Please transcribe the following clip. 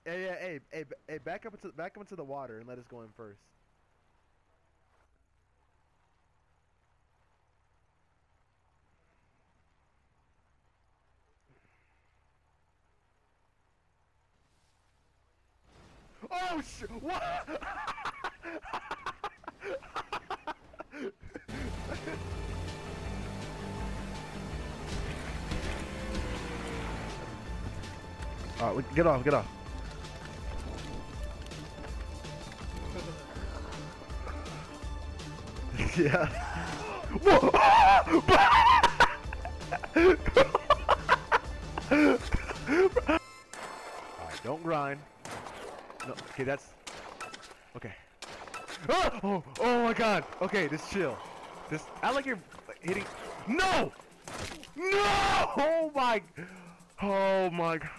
Hey, back up into the water and let us go in first. Oh shit! What? Alright, get off, get off. Yeah. Whoa! Alright, don't grind. No, okay, that's... Okay. Oh my god! Okay, just chill. Just... I like you're hitting... No! No! Oh my... Oh my god.